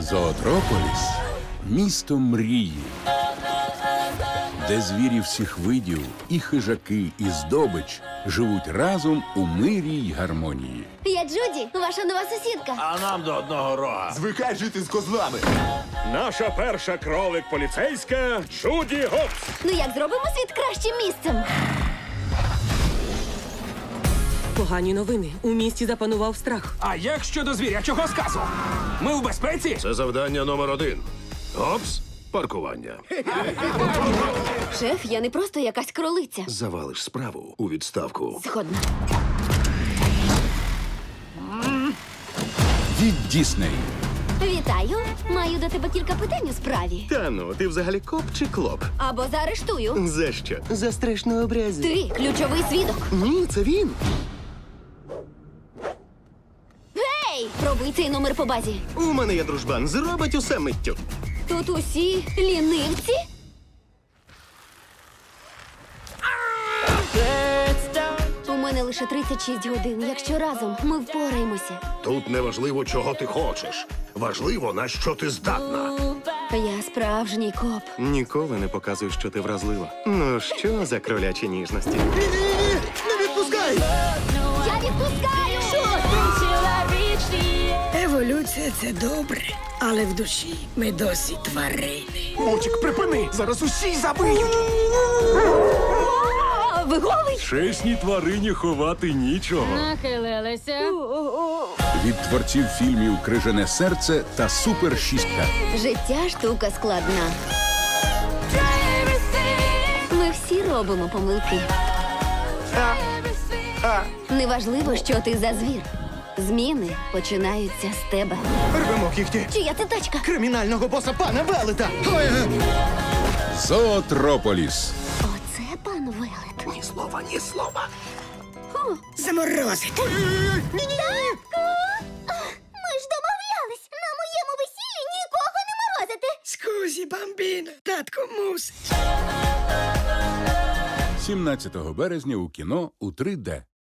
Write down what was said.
Зоотрополіс – місто мрії, де звірі всіх видів, і хижаки, і здобич живуть разом у мирі й гармонії. Я Джуді, ваша нова сусідка. А нам до одного рога. Звикай жити з козлами. Наша перша кролик-поліцейська Джуді Гопс. Ну як зробимо світ кращим місцем? Погані новини. У місті запанував страх. А як щодо звірячого сказу? Ми в безпеці? Це завдання номер 1. Гопс, паркування. Шеф, я не просто якась кролиця. Завалиш справу у відставку. Згодна. Від Дісней. Вітаю. Маю до тебе кілька питань у справі. Та ну, ти взагалі коп чи клоп? Або заарештую. За що? За страшну образу. Ти ключовий свідок. Ні, це він. Гей! Пробуй цей номер по базі. У мене є дружбан, зробить усе миттю. Тут усі лінивці? У мене лише 36 годин. Якщо разом, ми впораємося. Тут не важливо, чого ти хочеш. Важливо, на що ти здатна. Я справжній коп. Ніколи не показуй, що ти вразлива. Ну що за кролячі ніжності? Не відпускай! Я відпускаю! Еволюція – це добре, але в душі ми досі тварини. Мучик, припини! Зараз усі забиють! А, ви голий? Чесній тварині ховати нічого. Нахилилися. Від творців фільмів «Крижане серце» та «Супер шістка». Життя штука складна. Ми всі робимо помилки. Неважливо, що ти за звір. Зміни починаються з тебе. Рвемо кіхті. Чия це тачка? Кримінального боса пана Велета. Зоотрополіс. Оце пан Велет. Ні слова, ні слова. Заморозити. Ми ж домовлялись на моєму весіллі нікого не морозити. Скузі, бамбіно, татко мусить. 17 березня у кіно у 3D.